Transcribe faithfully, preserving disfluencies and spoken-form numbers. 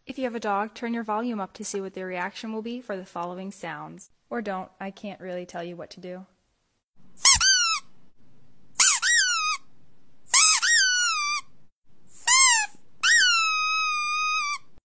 If you have a dog, turn your volume up to see what their reaction will be for the following sounds. Or don't, I can't really tell you what to do.